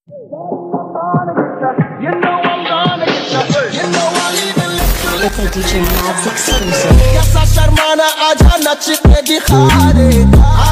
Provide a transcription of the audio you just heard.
It's a DJ Mavs exclusive. Essa charmana aja nach ke dikhare